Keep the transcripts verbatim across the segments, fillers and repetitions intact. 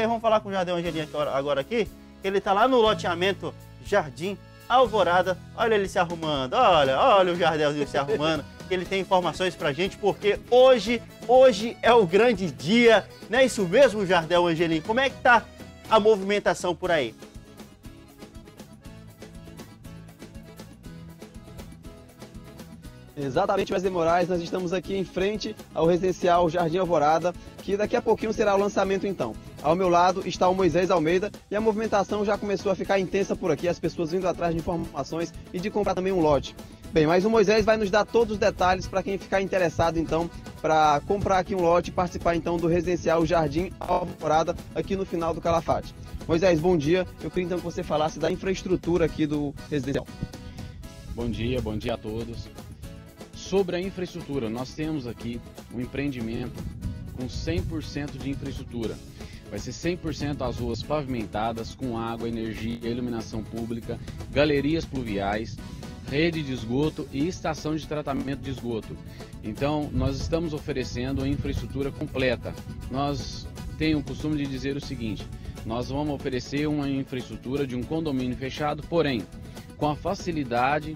aí vamos falar com o Jardel Angelim agora aqui, que ele tá lá no loteamento Jardim Alvorada. Olha ele se arrumando, olha, olha o Jardelzinho se arrumando. Ele tem informações pra gente, porque hoje, hoje é o grande dia, não é isso mesmo, Jardel Angelim? Como é que tá a movimentação por aí? Exatamente, Wesley Moraes, nós estamos aqui em frente ao residencial Jardim Alvorada, que daqui a pouquinho será o lançamento então. Ao meu lado está o Moisés Almeida e a movimentação já começou a ficar intensa por aqui, as pessoas vindo atrás de informações e de comprar também um lote. Bem, mas o Moisés vai nos dar todos os detalhes para quem ficar interessado então, para comprar aqui um lote e participar então do residencial Jardim Alvorada aqui no final do Calafate. Moisés, bom dia, eu queria então que você falasse da infraestrutura aqui do residencial. Bom dia, bom dia a todos. Sobre a infraestrutura, nós temos aqui um empreendimento com cem por cento de infraestrutura. Vai ser cem por cento as ruas pavimentadas com água, energia, iluminação pública, galerias pluviais, rede de esgoto e estação de tratamento de esgoto. Então, nós estamos oferecendo a infraestrutura completa. Nós temos o costume de dizer o seguinte, nós vamos oferecer uma infraestrutura de um condomínio fechado, porém, com a facilidade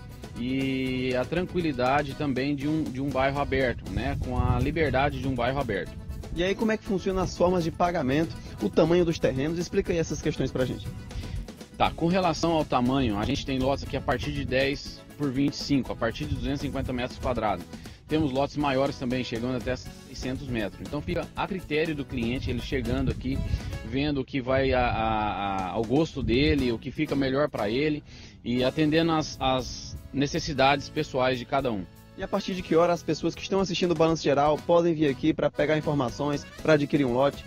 e a tranquilidade também de um, de um bairro aberto, né? Com a liberdade de um bairro aberto. E aí, como é que funcionam as formas de pagamento, o tamanho dos terrenos? Explica aí essas questões pra gente. Tá, com relação ao tamanho, a gente tem lotes aqui a partir de dez por vinte e cinco, a partir de duzentos e cinquenta metros quadrados. Temos lotes maiores também, chegando até seiscentos metros. Então fica a critério do cliente, ele chegando aqui, vendo o que vai a, a, a, ao gosto dele, o que fica melhor para ele e atendendo as, as necessidades pessoais de cada um. E a partir de que hora as pessoas que estão assistindo o Balanço Geral podem vir aqui para pegar informações, para adquirir um lote?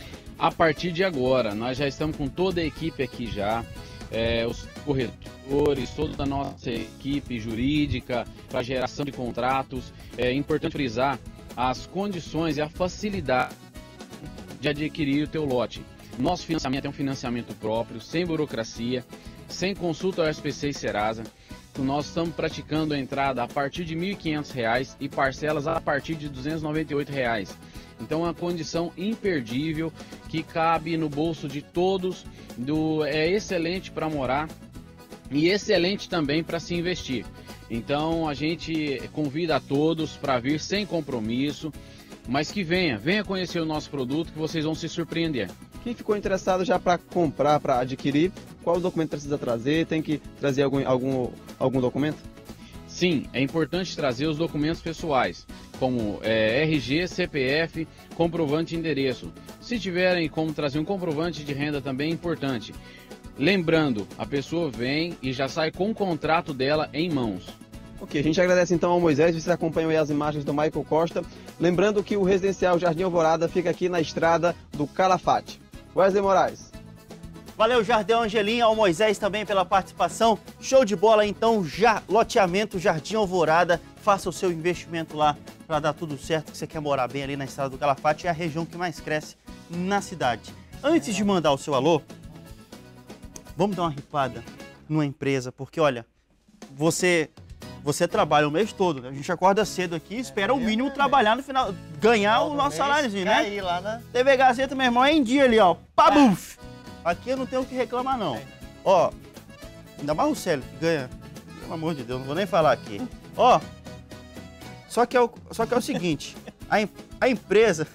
A partir de agora, nós já estamos com toda a equipe aqui já, é, os corretores, toda a nossa equipe jurídica para geração de contratos. É importante frisar as condições e a facilidade de adquirir o teu lote. Nosso financiamento é um financiamento próprio, sem burocracia, sem consulta ao S P C e Serasa. Nós estamos praticando a entrada a partir de mil e quinhentos reais e parcelas a partir de duzentos e noventa e oito reais. Então é uma condição imperdível que cabe no bolso de todos, do, é excelente para morar e excelente também para se investir. Então a gente convida a todos para vir sem compromisso, mas que venha, venha conhecer o nosso produto que vocês vão se surpreender. Quem ficou interessado já para comprar, para adquirir, qual documento precisa trazer? Tem que trazer algum, algum, algum documento? Sim, é importante trazer os documentos pessoais, como é, R G, C P F, comprovante de endereço. Se tiverem como trazer um comprovante de renda também é importante. Lembrando, a pessoa vem e já sai com o contrato dela em mãos. Ok, a gente agradece então ao Moisés, vocês acompanham aí as imagens do Michael Costa. Lembrando que o residencial Jardim Alvorada fica aqui na estrada do Calafate. Wesley Moraes. Valeu, Jardel Angelim, ao Moisés também pela participação. Show de bola, então, já, loteamento Jardim Alvorada. Faça o seu investimento lá para dar tudo certo, que você quer morar bem ali na estrada do Calafate. É a região que mais cresce na cidade. Antes de mandar o seu alô, vamos dar uma ripada numa empresa, porque, olha, você... Você trabalha o mês todo, né? A gente acorda cedo aqui, espera o mínimo trabalhar no final, ganhar o nosso saláriozinho, né? Aí, lá na... T V Gazeta, meu irmão, é em dia ali, ó. Pabuf! Aqui eu não tenho o que reclamar, não. Ó, ainda mais o Célio, que ganha, pelo amor de Deus, não vou nem falar aqui. Ó, só que é o, só que é o seguinte, a, a empresa...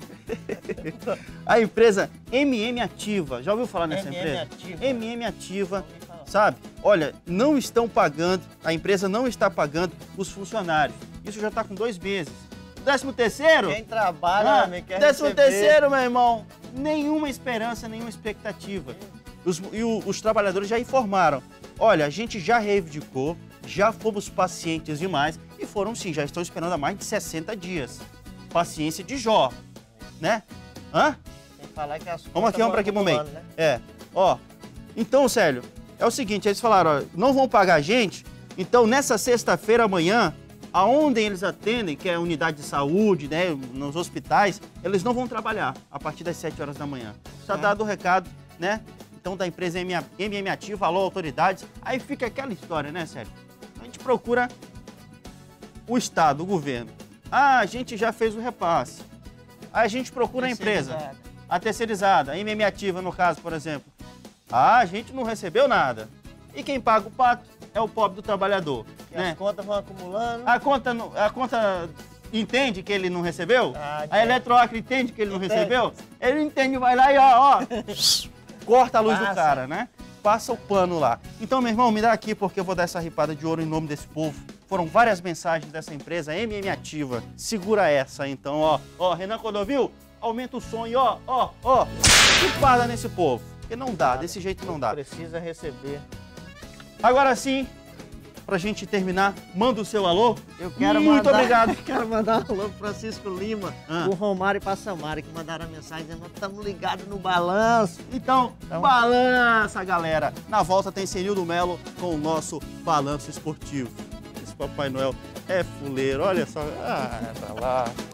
a empresa M M Ativa, já ouviu falar nessa M M empresa? Ativa. M M Ativa. Sabe? Olha, não estão pagando, a empresa não está pagando os funcionários. Isso já está com dois meses. Décimo terceiro? Quem trabalha, Ah, me quer décimo receber. terceiro, meu irmão. Nenhuma esperança, nenhuma expectativa. Os, e o, os trabalhadores já informaram. Olha, a gente já reivindicou, já fomos pacientes demais e foram sim, já estão esperando há mais de sessenta dias. Paciência de Jó, né? Hã? Tem que falar que as Vamos aqui, vamos para aqui pro meio. né? É, ó. Então, Célio, é o seguinte, eles falaram, ó, não vão pagar a gente, então nessa sexta-feira amanhã, aonde eles atendem, que é a unidade de saúde, né, nos hospitais, eles não vão trabalhar a partir das sete horas da manhã. Está dado o recado, né? Então da empresa M M Ativa, alô autoridades, aí fica aquela história, né, Célio? A gente procura o Estado, o governo. Ah, a gente já fez o repasse. Aí a gente procura a empresa. A terceirizada, a M M Ativa no caso, por exemplo. Ah, a gente não recebeu nada. E quem paga o pato é o pobre do trabalhador. E né? as contas vão acumulando. A conta, não- a conta entende que ele não recebeu? Ah, a Eletroacre entende que ele não Entende. recebeu? Ele entende, vai lá e ó, ó, corta a luz do Passa. cara, né? Passa o pano lá. Então, meu irmão, me dá aqui porque eu vou dar essa ripada de ouro em nome desse povo. Foram várias mensagens dessa empresa, M M Ativa. Segura essa, então, ó. Ó, Renan Cordovil, aumenta o som e ó, ó, ó. Ripada nesse povo. Porque não dá, desse jeito não dá. Precisa receber. Agora sim, pra gente terminar, manda o seu alô. Eu quero Muito mandar, obrigado. Quero mandar um alô pro Francisco Lima, Ah. o Romário e pra Samara, que mandaram a mensagem dizendo que estamos ligados no balanço. Então, Então- balança, galera. Na volta tem Senildo Melo com o nosso balanço esportivo. Esse Papai Noel é fuleiro, olha só. Ah, tá lá.